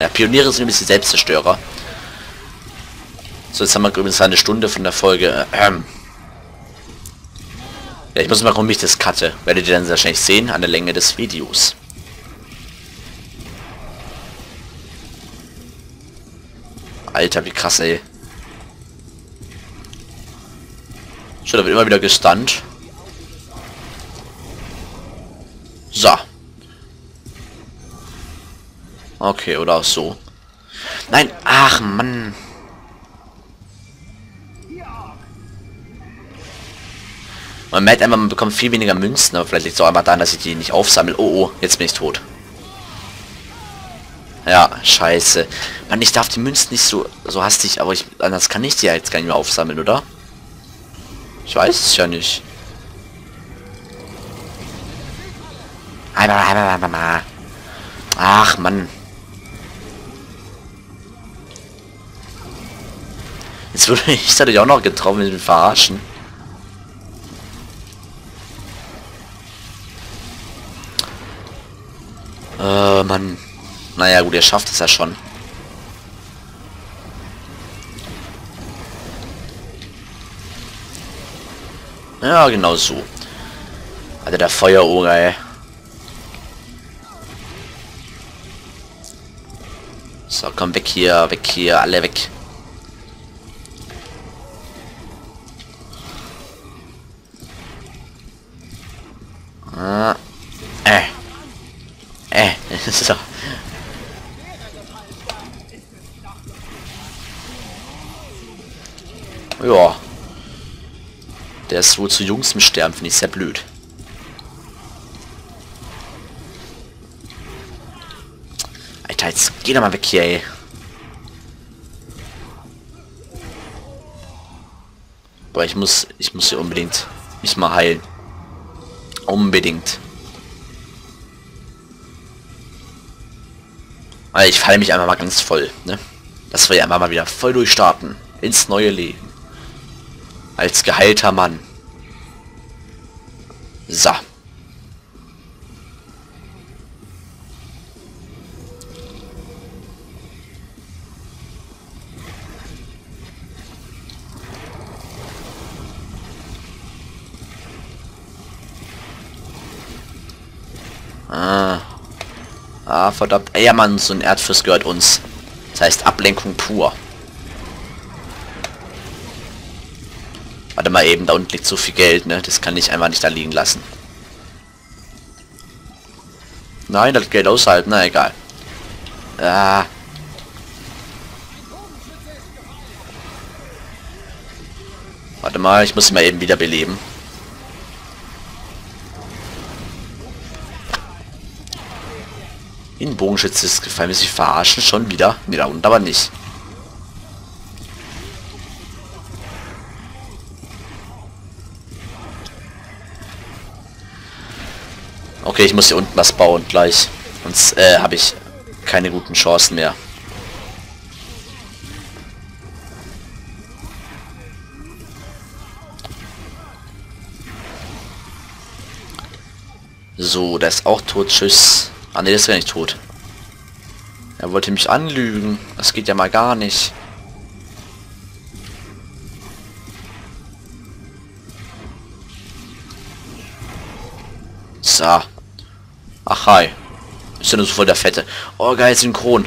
Ja, Pioniere sind ein bisschen Selbstzerstörer. So, jetzt haben wir übrigens eine Stunde von der Folge. Ja, ich muss mal gucken, wie ich das cutte. Werdet ihr dann wahrscheinlich sehen an der Länge des Videos. Alter, wie krass, ey. Schon, da wird immer wieder gestunt. So. Okay, oder auch so. Nein, ach Mann. Man merkt einfach, man bekommt viel weniger Münzen, aber vielleicht liegt es auch einfach daran, dass ich die nicht aufsammle. Oh, oh, jetzt bin ich tot. Ja, scheiße. Mann, ich darf die Münzen nicht so hastig, aber anders kann ich die ja jetzt gar nicht mehr aufsammeln, oder? Ich weiß es ja nicht. Ach, Mann. Jetzt würde ich dadurch auch noch getroffen mit dem Verarschen. Mann. Naja, gut, er schafft es ja schon. Ja, genau so. Alter, der Feueroger, ey. So, komm, weg hier, alle weg. So. Ja. Der ist wohl zu jung zum Sterben, finde ich sehr blöd. Alter, jetzt geh doch mal weg hier, ey. Boah, ich muss hier unbedingt mich mal heilen. Unbedingt. Weil ich falle mich einfach mal ganz voll, ne? Dass wir ja einfach mal wieder voll durchstarten. Ins neue Leben. Als geheilter Mann. So. Verdammt. Ja, Mann, so ein Erdfisch gehört uns. Das heißt Ablenkung pur. Warte mal eben, da unten liegt so viel Geld, ne? Das kann ich einfach nicht da liegen lassen. Nein, das Geld aushalten, na egal. Ah. Warte mal, ich muss ihn mal eben wieder beleben. In Bogenschütze ist gefallen, mir sich verarschen schon wieder. Ne, da unten aber nicht. Okay, ich muss hier unten was bauen gleich. Sonst habe ich keine guten Chancen mehr. So, der ist auch tot. Tschüss. Ah ne, das wäre nicht tot. Er wollte mich anlügen. Das geht ja mal gar nicht. So. Ach, hi. Ist ja nur so voll der Fette. Oh, geil, synchron.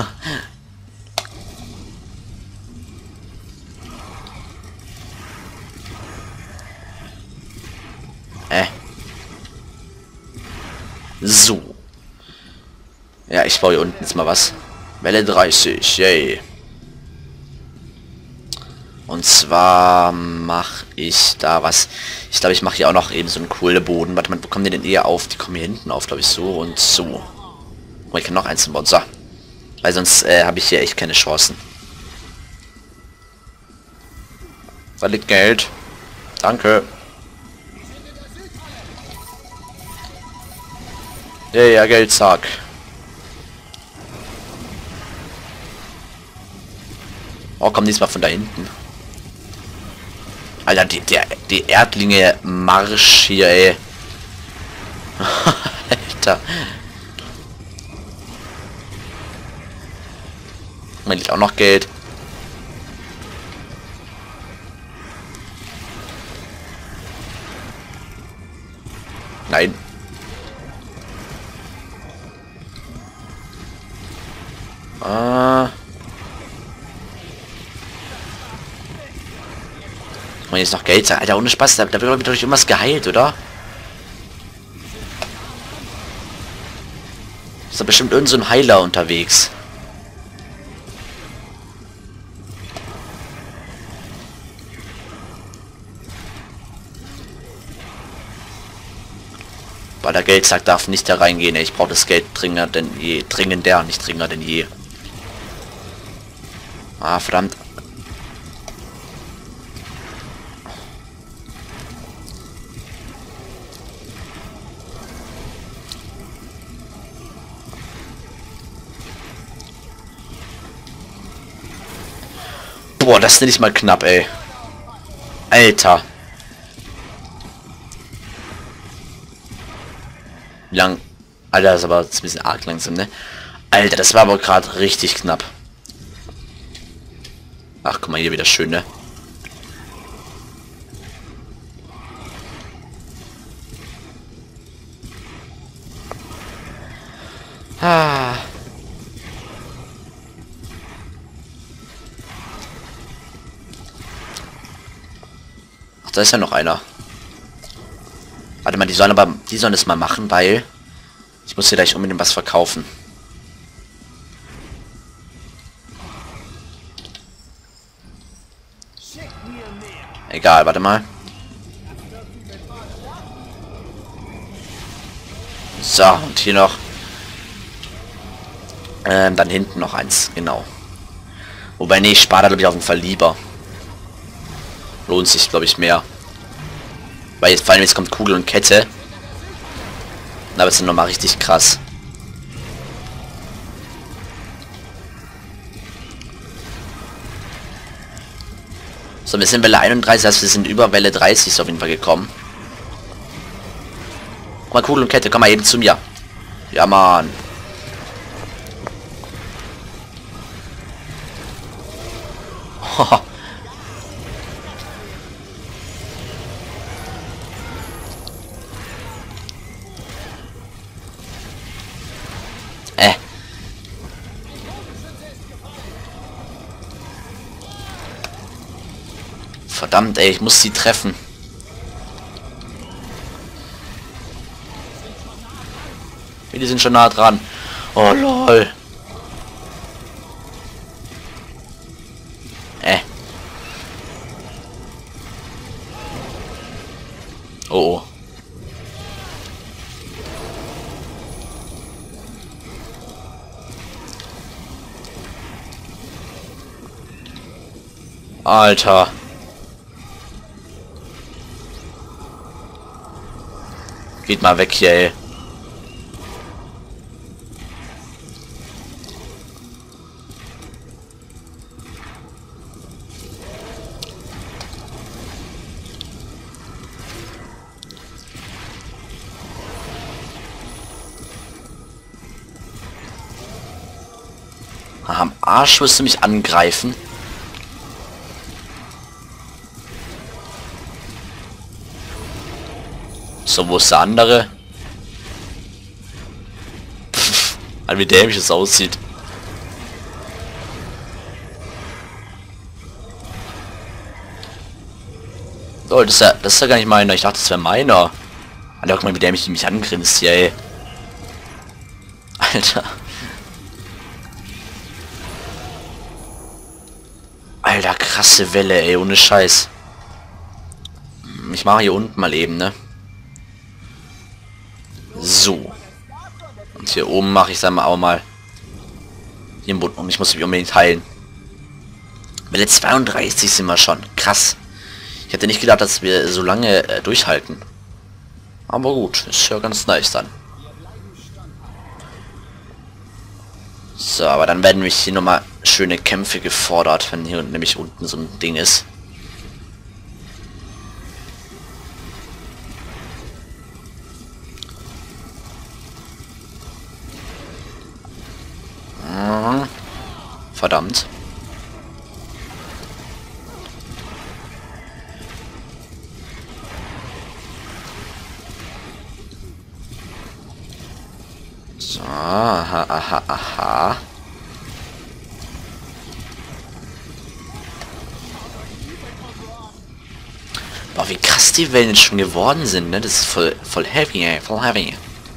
So. Ja, ich baue hier unten jetzt mal was. Welle 30, yay. Und zwar mache ich da was. Ich glaube, ich mache hier auch noch eben so einen Kohleboden. Warte mal, wo kommen die denn eher auf? Die kommen hier hinten auf, glaube ich, so und so. Oh, ich kann noch eins bauen. So. Weil sonst habe ich hier echt keine Chancen. Da liegt Geld. Danke. Ja, Geld, zack. Oh, komm diesmal von da hinten. Alter, die Erdlinge Marsch hier, ey. Alter. Man liegt auch noch Geld. Nein. Und jetzt noch Geld. Alter, ohne Spaß. Da wird doch durch irgendwas geheilt, oder? Ist da bestimmt irgend so ein Heiler unterwegs. Weil der Geldsack darf nicht da reingehen. Ich brauche das Geld dringender denn je. Dringender, nicht dringender denn je. Ah, verdammt. Boah, das nenne ich mal knapp, ey. Alter. Lang. Alter, das ist aber ein bisschen arg langsam, ne? Alter, das war aber gerade richtig knapp. Ach, guck mal, hier wieder schön, ne? Ah. Ach, da ist ja noch einer. Warte mal, die sollen es mal machen, weil ich muss hier gleich unbedingt was verkaufen. Egal, warte mal. So, und hier noch. Dann hinten noch eins, genau. Wobei, nee, ich spare da, glaube ich, auf jeden Fall lieber. Lohnt sich, glaube ich, mehr. Weil jetzt, vor allem jetzt kommt Kugel und Kette. Da wird es dann nochmal richtig krass. So, wir sind Welle 31, das heißt, wir sind über Welle 30 auf jeden Fall gekommen. Guck mal, Kugel und Kette, komm mal eben zu mir. Ja, Mann. Verdammt, ey, ich muss sie treffen. Die sind schon nah dran. Oh, lol. Oh, oh. Alter. Geht mal weg hier, ey. Am Arsch wirst du mich angreifen. So, wo ist der andere? Pff, wie dämlich es aussieht. So, das ist ja gar nicht meiner. Ich dachte, das wäre meiner. Alter, guck mal, wie dämlich die mich angrinst hier, ey. Alter. Alter, krasse Welle, ey, ohne Scheiß. Ich mache hier unten mal eben, ne? So. Und hier oben mache ich dann auch mal hier im Boden um. Ich muss mich unbedingt heilen. Welle 32 sind wir schon. Krass. Ich hätte nicht gedacht, dass wir so lange durchhalten. Aber gut, ist ja ganz nice dann. So, aber dann werden mich hier nochmal schöne Kämpfe gefordert, wenn hier nämlich unten so ein Ding ist. verdammt. So, aha, aha, aha. Boah, wie krass die Wellen jetzt schon geworden sind, ne? Das ist voll heavy, ey, voll heavy.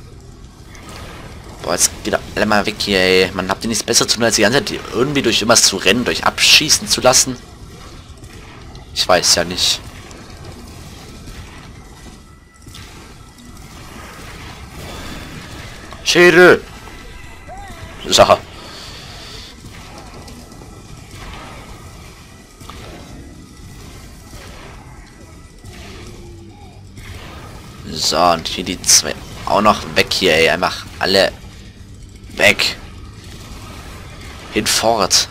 Boah, jetzt geht alle mal weg hier, ey. Man habt ihr nichts besser zu tun, als die ganze Zeit irgendwie durch irgendwas zu rennen, durch abschießen zu lassen. Ich weiß ja nicht. Schädel! So. So, und hier die zwei auch noch weg hier, ey. Einfach alle weg. Hinfort.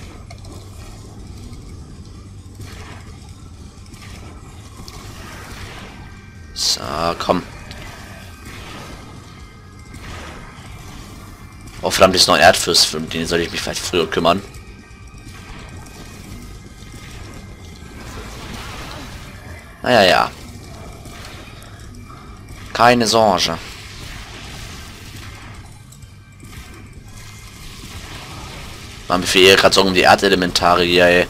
So, komm. Oh verdammt, ist noch ein Erdfürst, um den soll ich mich vielleicht früher kümmern. Naja, ja. Keine Sorge. Man befehlt gerade Sorgen um die Erdelementare hier, ey.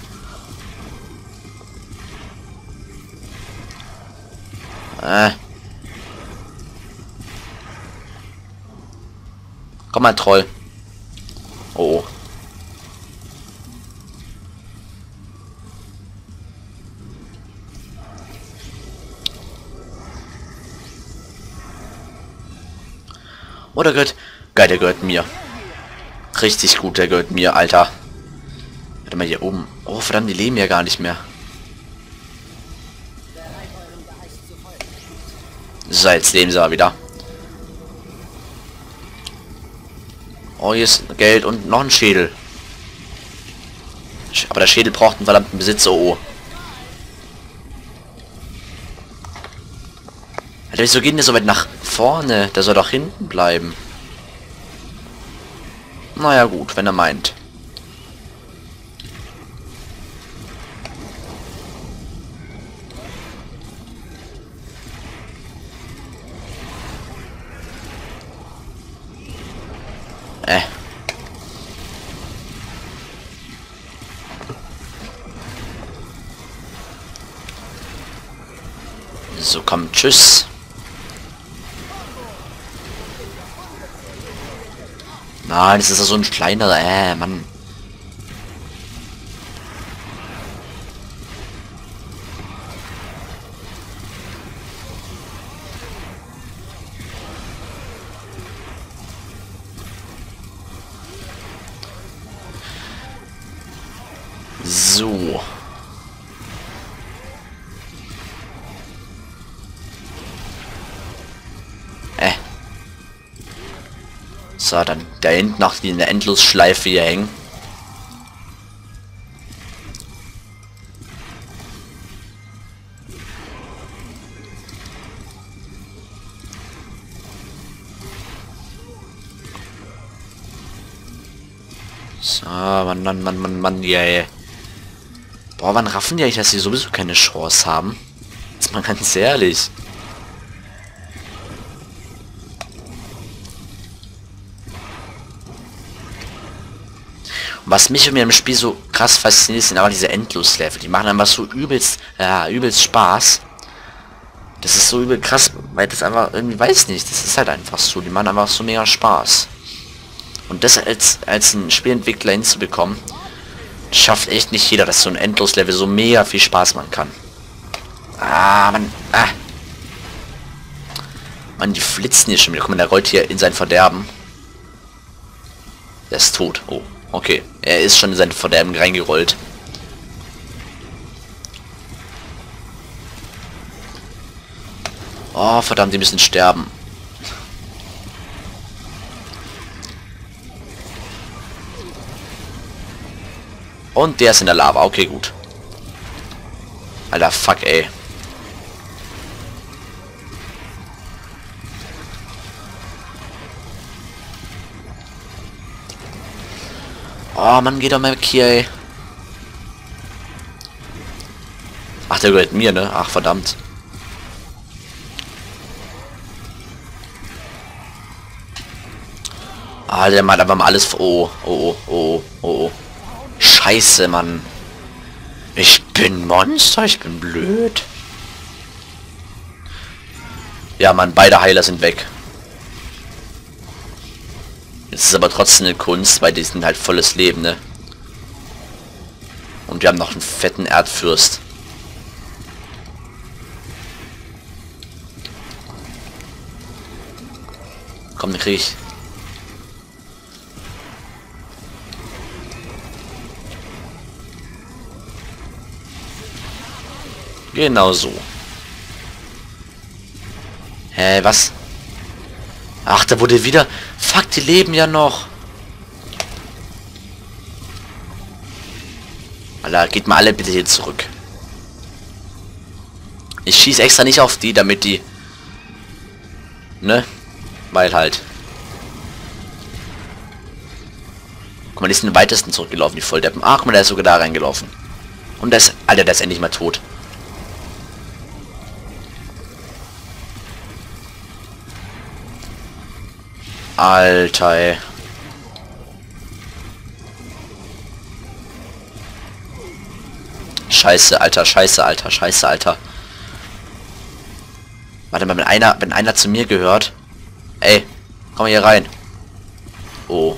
Komm mal, Troll. Oh. Oh, der gehört... Geil, der gehört mir. Richtig gut, der gehört mir, Alter. Warte mal, hier oben. Oh, verdammt, die leben ja gar nicht mehr. So, jetzt leben sie aber wieder. Oh, hier ist Geld und noch ein Schädel. Aber der Schädel braucht einen verdammten Besitzer. Oh. Alter, wieso geht der so weit nach vorne? Der soll doch hinten bleiben. Naja gut, wenn er meint. So, komm, tschüss. Nein, das ist ja so ein kleiner, Mann. So. So, dann da hinten noch die in der Endlosschleife hier hängen. So, Mann, yeah. Boah, wann raffen die eigentlich, dass sie sowieso keine Chance haben? Jetzt mal ganz ehrlich. Was mich in dem Spiel so krass fasziniert, sind aber diese Endlos-Level. Die machen einfach so übelst Spaß. Das ist so übel krass, weil das einfach irgendwie, weiß nicht, das ist halt einfach so. Die machen einfach so mega Spaß. Und das als ein Spielentwickler hinzubekommen, schafft echt nicht jeder, dass so ein Endlos-Level so mega viel Spaß machen kann. Mann, die flitzen hier schon wieder. Guck mal, der rollt hier in sein Verderben. Der ist tot. Oh, okay. Er ist schon in sein Verderben reingerollt. Oh, verdammt, die müssen sterben. Und der ist in der Lava. Okay, gut. Alter, fuck, ey. Oh, Mann, geht doch mal weg hier, ey. Ach, der gehört mir, ne? Ach, verdammt. Ah, der macht aber mal alles... Oh, oh, oh, oh, oh, oh. Scheiße, Mann. Ich bin Monster, ich bin blöd. Ja, Mann, beide Heiler sind weg. Es ist aber trotzdem eine Kunst, weil die sind halt volles Leben, ne? Und wir haben noch einen fetten Erdfürst. Komm, den krieg ich. Genau so. Hä, was? Ach, da wurde wieder... Fuck, die leben ja noch. Alter, geht mal alle bitte hier zurück. Ich schieße extra nicht auf die, damit die... Ne? Weil halt... Guck mal, die sind am weitesten zurückgelaufen, die Volldeppen. Ach, guck mal, der ist sogar da reingelaufen. Und der ist... Alter, der ist endlich mal tot. Alter, ey. Scheiße, Alter, scheiße, Alter, scheiße, Alter. Warte mal, wenn einer zu mir gehört. Ey, komm hier rein. Oh.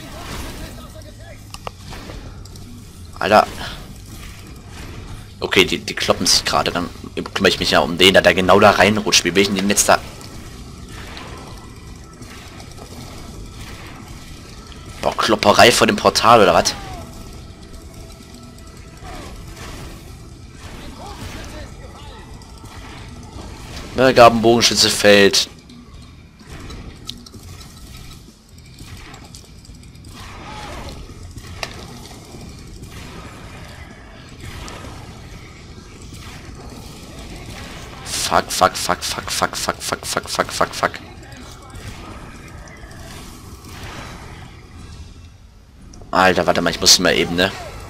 Alter. Okay, die kloppen sich gerade. Dann kümmere ich mich ja um den, da der genau da reinrutscht. Wie will ich den jetzt da... Boah, Klopperei vor dem Portal, oder was? Ne, gab ein Bogenschütze fällt. Fuck, fuck, fuck, fuck, fuck, fuck, fuck, fuck, fuck, fuck, fuck. Alter, warte mal, ich muss mal eben, ne?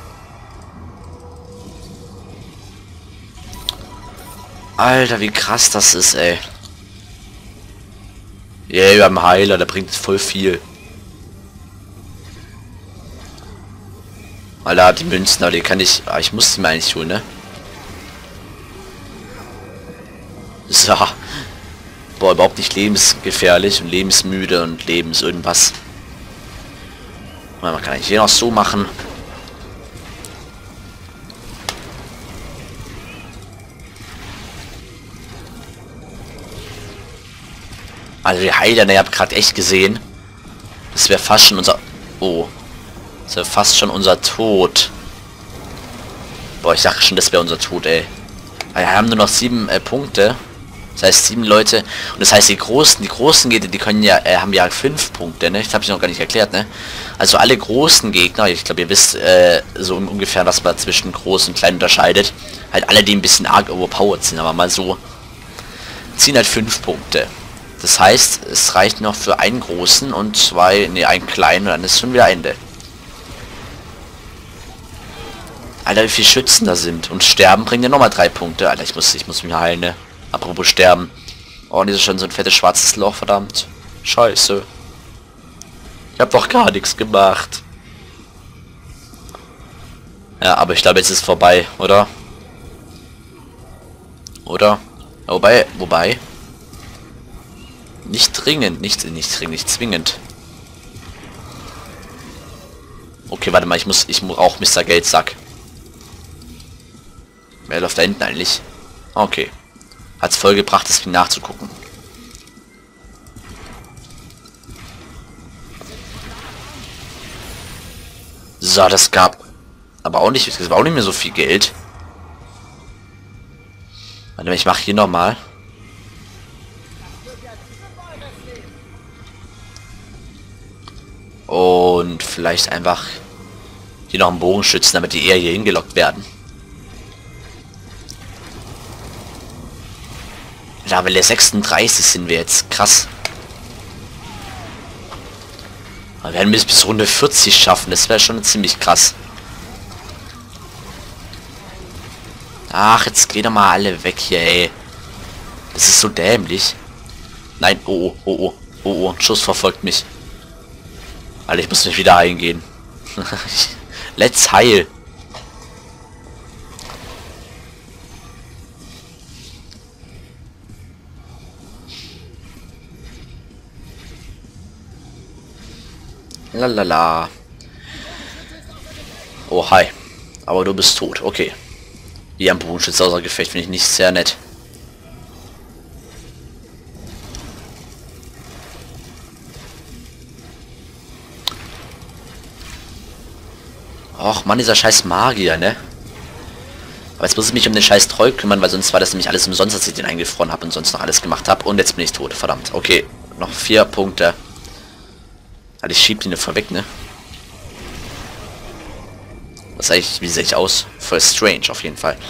Alter, wie krass das ist, ey. Yeah, wir haben Heiler, der bringt voll viel. Alter, die Münzen, aber die kann ich... Ah, ich muss die mal eigentlich holen, ne? So. Boah, überhaupt nicht lebensgefährlich und lebensmüde und lebens irgendwas. Man kann eigentlich hier noch so machen. Also die Heiler, ne, ihr habt gerade echt gesehen. Das wäre fast schon unser... Oh. Das wäre fast schon unser Tod. Boah, ich dachte schon, das wäre unser Tod, ey. Wir haben nur noch 7 Punkte. Das heißt 7 Leute. Und das heißt die großen Gegner, die können ja, haben ja 5 Punkte, ne? Das habe ich noch gar nicht erklärt, ne? Also alle großen Gegner, ich glaube ihr wisst so ungefähr, was man zwischen groß und klein unterscheidet. Halt alle, die ein bisschen arg overpowered sind, aber mal so. Ziehen halt 5 Punkte. Das heißt, es reicht noch für einen großen und 2, ne, einen kleinen und dann ist schon wieder Ende. Alter, wie viele Schützen da sind. Und sterben bringt ja nochmal 3 Punkte. Alter, ich muss mich heilen, ne? Apropos sterben. Oh, und das ist schon so ein fettes schwarzes Loch, verdammt. Scheiße. Ich habe doch gar nichts gemacht. Ja, aber ich glaube, jetzt ist vorbei, oder? Oder? Wobei... Nicht dringend, nicht zwingend. Okay, warte mal, ich muss auch Mr. Geldsack. Wer läuft da hinten eigentlich? Okay. Hat's voll gebracht, das nachzugucken. So, das gab aber auch nicht, das war auch nicht mehr so viel Geld. Warte mal, ich mache hier nochmal. Und vielleicht einfach hier noch einen Bogenschützen, damit die eher hier hingelockt werden. Level 36 sind wir jetzt. Krass. Wir werden bis Runde 40 schaffen. Das wäre schon ziemlich krass. Ach, jetzt gehen doch mal alle weg hier, ey. Das ist so dämlich. Nein, oh, oh, oh, oh, oh, oh, ein Schuss verfolgt mich. Alter, ich muss mich wieder eingehen. Let's heil. Lalala. Oh, hi. Aber du bist tot. Okay. Die am Bogenschütze außer Gefecht finde ich nicht sehr nett. Och Mann, dieser scheiß Magier, ne? Aber jetzt muss ich mich um den scheiß Troll kümmern, weil sonst war das nämlich alles umsonst, als ich den eingefroren habe und sonst noch alles gemacht habe. Und jetzt bin ich tot. Verdammt. Okay. Noch 4 Punkte. Also ich schieb den nur vorweg, ne? Was eigentlich, wie sehe ich aus? Voll strange auf jeden Fall.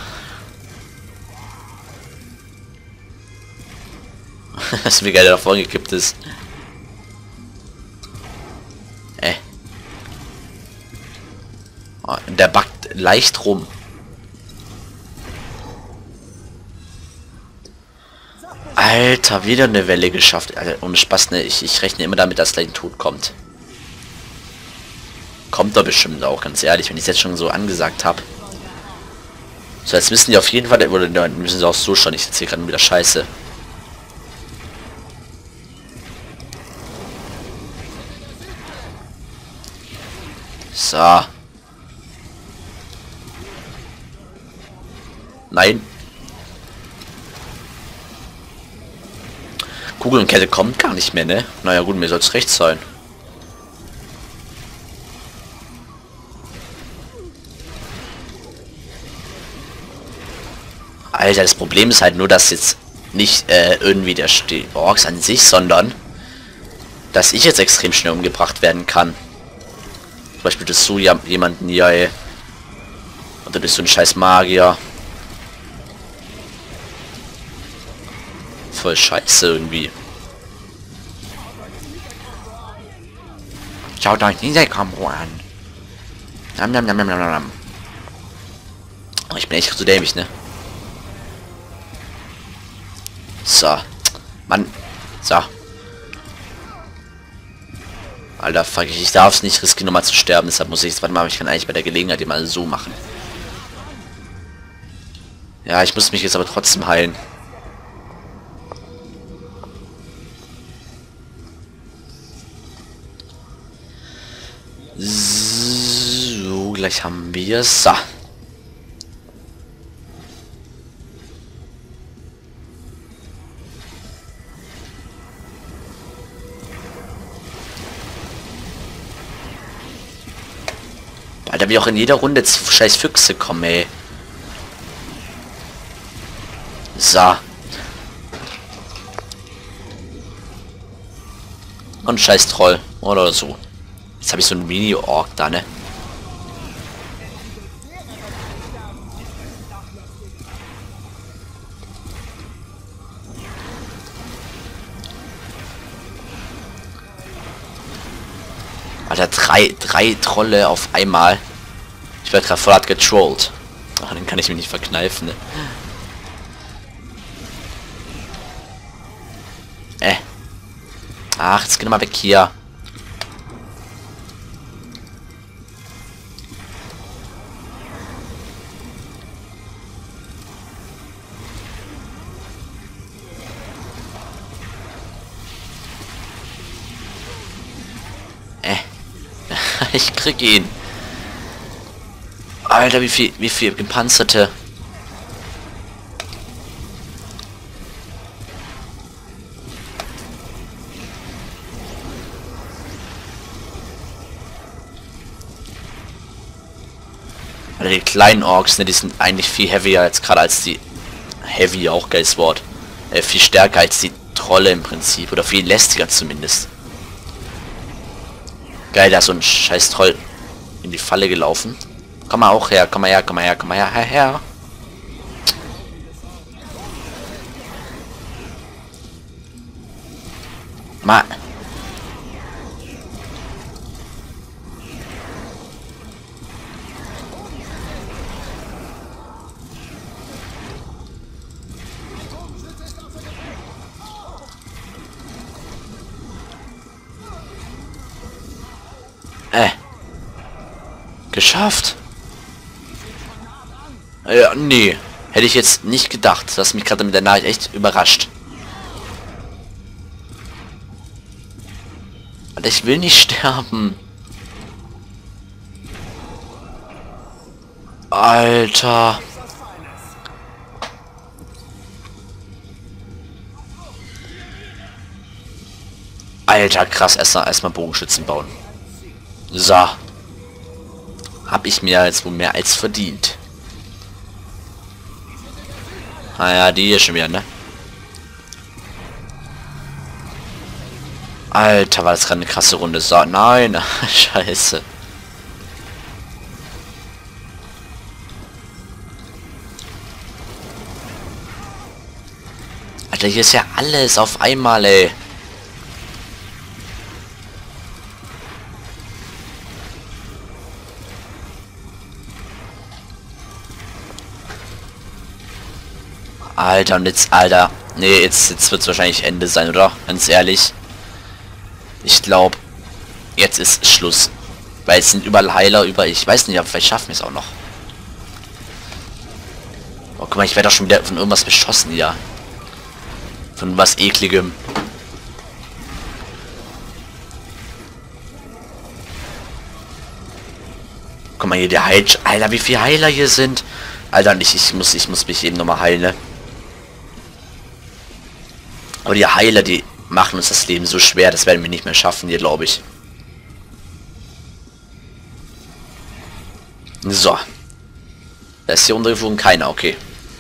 Das ist wie geil, der davor gekippt ist. Oh, der backt leicht rum. Alter, wieder eine Welle geschafft. Alter, ohne Spaß, ne? Ich rechne immer damit, dass gleich ein Tod kommt. Kommt doch bestimmt auch, ganz ehrlich, wenn ich es jetzt schon so angesagt habe. So, jetzt wissen die auf jeden Fall, oder müssen sie auch so schon. Ich erzähle gerade wieder Scheiße. So. Nein. Kugelnkette kommt gar nicht mehr, ne? Naja gut, mir soll es recht sein. Alter, das Problem ist halt nur, dass jetzt nicht irgendwie der Orks an sich, sondern dass ich jetzt extrem schnell umgebracht werden kann. Zum Beispiel durch so jemanden hier, ey. Oder durch so einen scheiß Magier. Voll scheiße irgendwie. Schaut euch diese Kombo an. Nam, nam, nam, nam, nam, nam. Oh, ich bin echt so dämlich, ne? So. Mann. So. Alter, fuck, ich darf es nicht riskieren, nochmal zu sterben. Deshalb muss ich jetzt, warte mal, ich kann eigentlich bei der Gelegenheit mal so machen. Ja, ich muss mich jetzt aber trotzdem heilen. So, gleich haben wir es. So. Alter, wie auch in jeder Runde scheiß Füchse kommen, ey. So. Und scheiß Troll. Oder so. Jetzt habe ich so einen Mini-Ork da, ne? Alter, drei Trolle auf einmal. Ich werde gerade voll hart getrollt. Ach, den kann ich mir nicht verkneifen, ne? Ach, jetzt geh mal weg hier. Ich krieg ihn. Alter, wie viel gepanzerte. Alter, die kleinen Orks, ne, die sind eigentlich viel heavier als gerade als die Heavy, auch geiles Wort. Viel stärker als die Trolle im Prinzip. Oder viel lästiger zumindest. Geil, da ist so ein scheiß Troll in die Falle gelaufen. Komm mal auch her, komm mal her, komm mal her, komm mal her, her. Geschafft. Ja, nee. Hätte ich jetzt nicht gedacht. Das hat mich gerade mit der Nachricht echt überrascht. Alter, ich will nicht sterben. Alter. Alter, krass. Erstmal Bogenschützen bauen. So. Hab ich mir jetzt wohl mehr als verdient. Naja, die hier schon wieder, ne? Alter, war das gerade eine krasse Runde. So, nein. Scheiße. Alter, hier ist ja alles auf einmal, ey. Alter, und jetzt, Alter. Nee, jetzt wird es wahrscheinlich Ende sein, oder? Ganz ehrlich. Ich glaube, jetzt ist Schluss. Weil es sind überall Heiler, ich weiß nicht, aber vielleicht schaffen wir es auch noch. Oh, guck mal, ich werde doch schon wieder von irgendwas beschossen hier. Von was Ekligem. Guck mal hier, der Heil... Alter, wie viele Heiler hier sind. Alter, nicht, ich muss mich eben nochmal heilen, ne? Aber die Heiler, die machen uns das Leben so schwer, das werden wir nicht mehr schaffen hier, glaube ich. So. Da ist hier untergeflogen keiner, okay.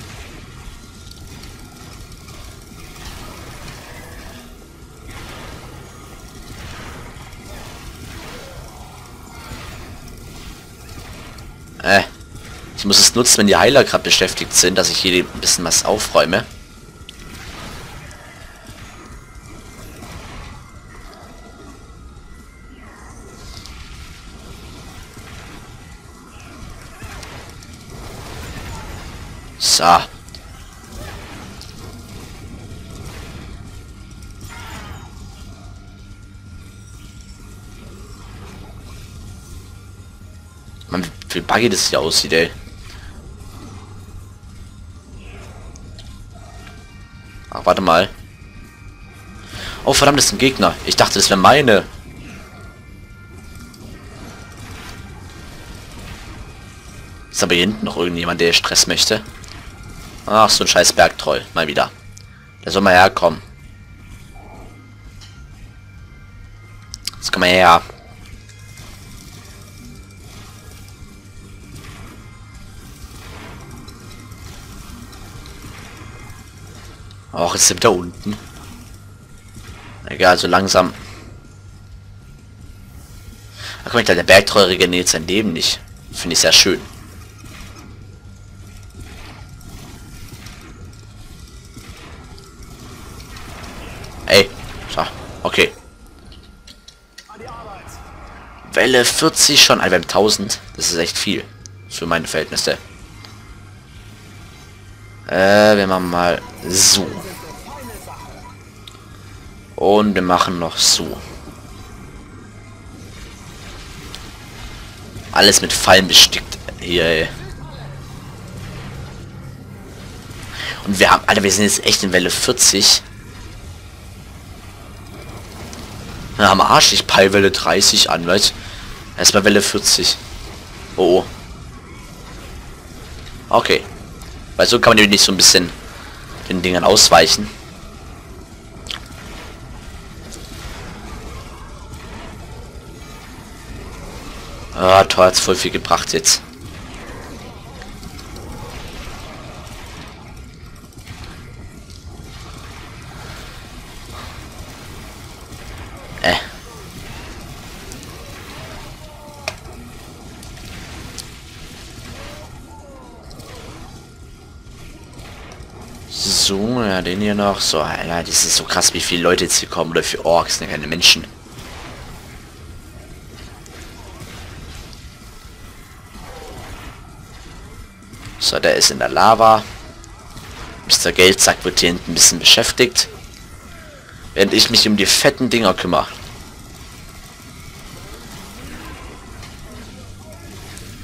Ich muss es nutzen, wenn die Heiler gerade beschäftigt sind, dass ich hier ein bisschen was aufräume. So. Man, wie buggy das hier aussieht, ey. Ach, warte mal. Oh, verdammt, das ist ein Gegner. Ich dachte, das wäre meine. Ist aber hier hinten noch irgendjemand, der Stress möchte. Ach, so ein scheiß Bergtroll. Mal wieder. Der soll mal herkommen. Jetzt komm mal her. Och, jetzt sind wir da unten. Egal, so langsam. Ach, guck mal, der Bergtroll regeneriert sein Leben nicht. Finde ich sehr schön. Ey, so, okay. Welle 40 schon, also wir haben 1000. Das ist echt viel. Für meine Verhältnisse. Wir machen mal so. Und wir machen noch so. Alles mit Fallen bestickt. Hier, ey. Und wir haben, Alter, wir sind jetzt echt in Welle 40. Na, am Arsch, ich peil Welle 30 an, weißt du? Erstmal Welle 40. Oh, oh. Okay. Weil so kann man nämlich nicht so ein bisschen den Dingern ausweichen. Ah, toll, hat's voll viel gebracht jetzt. So, ja, den hier noch. So, Alter, das ist so krass, wie viele Leute jetzt hier kommen. Oder für Orks, ne, keine Menschen. So, der ist in der Lava. Mr. Geldsack wird hier hinten ein bisschen beschäftigt. Während ich mich um die fetten Dinger kümmere.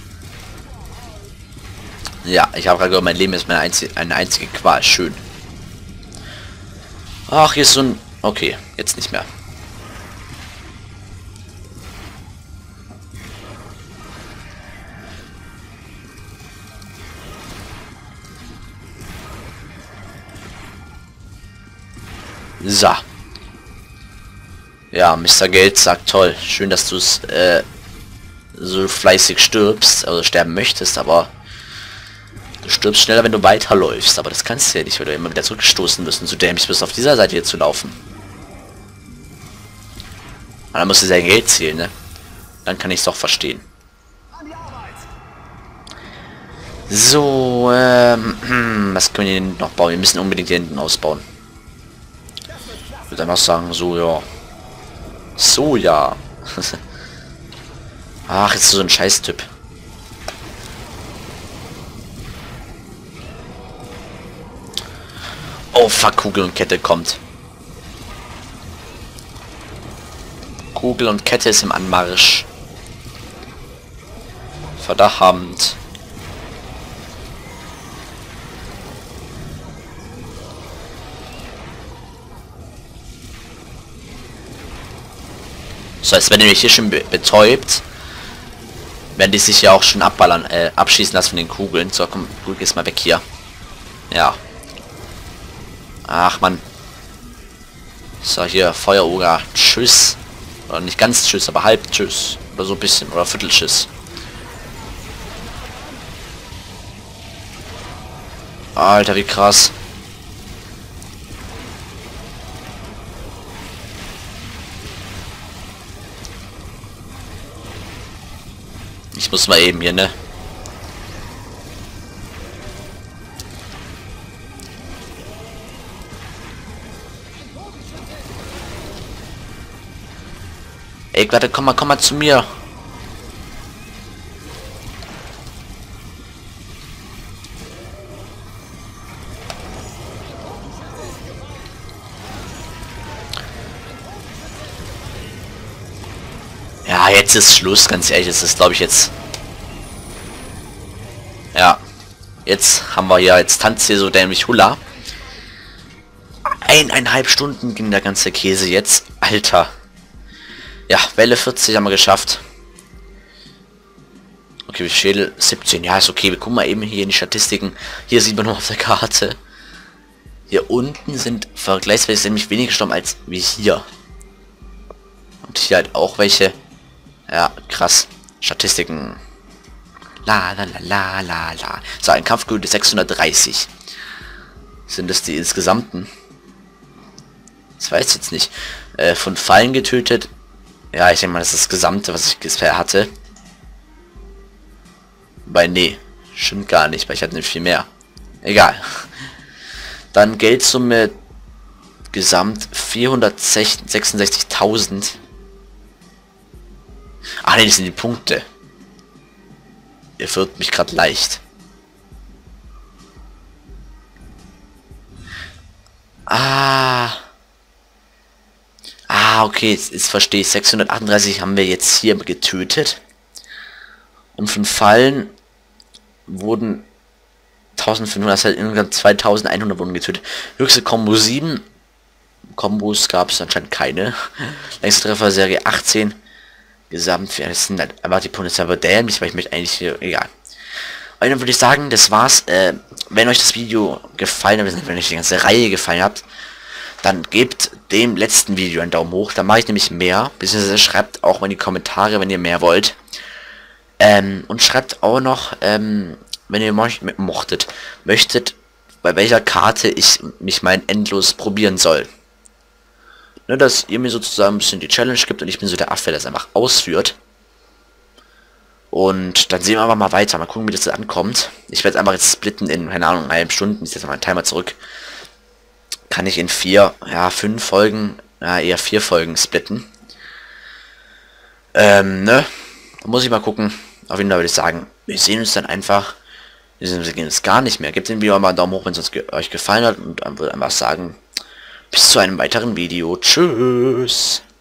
Ja, ich habe gerade gehört, mein Leben ist eine einzige Qual. Schön. Ach, hier ist so ein... Okay, jetzt nicht mehr. So. Ja, Mr. Geld sagt toll. Schön, dass du es so fleißig stirbst, also sterben möchtest, aber du stirbst schneller, wenn du weiterläufst. Aber das kannst du ja nicht, weil du immer wieder zurückgestoßen wirst und so dämlich bist, auf dieser Seite hier zu laufen. Und dann musst du sein Geld zählen, ne? Dann kann ich es doch verstehen. So, was können wir denn noch bauen? Wir müssen unbedingt hier hinten ausbauen. Ich würde einfach sagen, so, ja. So, ja. Ach, jetzt so ein Scheiß-Typ. Oh, fuck, Kugel und Kette kommt. Kugel und Kette ist im Anmarsch. Verdammt. So, als wenn ihr mich hier schon betäubt, werden die sich ja auch schon abballern, abschießen lassen von den Kugeln. So, komm, du gehst mal weg hier. Ja. Ach, Mann. So, hier, Feueroger. Tschüss. Oder nicht ganz tschüss, aber halb tschüss. Oder so ein bisschen. Oder Viertel tschüss. Alter, wie krass. Ich muss mal eben hier, ne? Ey, warte, komm mal zu mir. Ja, jetzt ist Schluss, ganz ehrlich, es ist, glaube ich, jetzt... Ja, jetzt haben wir hier, jetzt tanzt hier so dämlich Hula. 1,5 Stunden ging der ganze Käse jetzt. Alter. Ja, Welle 40 haben wir geschafft. Okay, wie Schädel 17. Ja, ist okay. Wir gucken mal eben hier in die Statistiken. Hier sieht man noch auf der Karte. Hier unten sind vergleichsweise nämlich weniger gestorben als wie hier. Und hier halt auch welche. Ja, krass. Statistiken. La la la la la la. So, ein Kampfgüte 630. Sind das die insgesamten? Das weiß ich jetzt nicht. Von Fallen getötet. Ja, ich denke mal, das ist das Gesamte, was ich bisher hatte. Weil, nee, stimmt gar nicht, weil ich hatte nicht viel mehr. Egal. Dann Geldsumme gesamt 466.000. Ach nee, das sind die Punkte. Ihr führt mich gerade leicht. Okay, jetzt verstehe ich. 638 haben wir jetzt hier getötet. Und von Fallen wurden 1500, das heißt insgesamt 2100 wurden getötet. Höchste Combo 7. Kombos gab es anscheinend keine. Längste Treffer-Serie 18. Gesamt, das sind halt einfach die Punkte, aber dämlich, weil ich möchte eigentlich hier, egal. Und dann würde ich sagen, das war's. Wenn euch das Video gefallen hat, wenn euch die ganze Reihe gefallen hat, dann gebt dem letzten Video einen Daumen hoch. Da mache ich nämlich mehr. Beziehungsweise schreibt auch mal in die Kommentare, wenn ihr mehr wollt. Und schreibt auch noch, wenn ihr möchtet, bei welcher Karte ich mich mal endlos probieren soll. Ne, dass ihr mir sozusagen ein bisschen die Challenge gibt und ich bin so der Affe, der das einfach ausführt. Und dann sehen wir aber mal weiter. Mal gucken, wie das ankommt. Ich werde einfach jetzt splitten in, keine Ahnung, 1,5 Stunden. Ich setze mal einen Timer zurück. Kann ich in 5 Folgen, ja, eher 4 Folgen splitten. Ne? Da muss ich mal gucken. Auf jeden Fall würde ich sagen, wir sehen uns dann einfach. Wir sehen uns gar nicht mehr. Gebt dem Video mal einen Daumen hoch, wenn es euch gefallen hat. Und dann würde ich einfach sagen, bis zu einem weiteren Video. Tschüss.